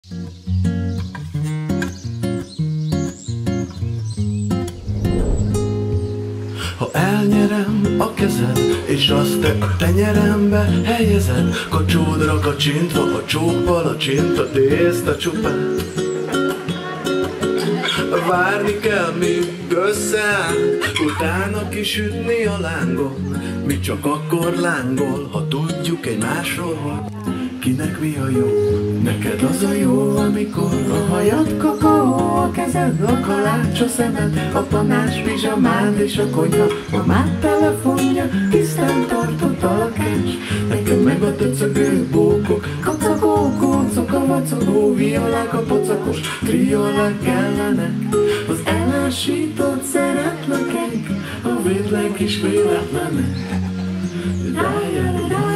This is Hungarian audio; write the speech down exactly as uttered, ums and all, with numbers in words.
Ha elnyerem a kezed, és azt te a tenyerembe helyezed, kacsódra kacsintva, a csókpalacsinta tészta csupán. Várni kell, míg összeáll, utána kisütni a lángon. Mi csak akkor lángol, ha tudjuk egymásról, hogy kinek mi a jó. Neked az a jó, amikor a hajad kakaó, a kezed a kalács, a szemed a panás pizsamád és a konyha mamád telefonja, tisztán tartott a lakás. Nekem meg a töcögő bókok, kacagó, kócok, a vacogó violák, a pocakos triolák kellenek. Az elásított szeretlekek, a védleg is véletlenek. Dájjá, dájjá.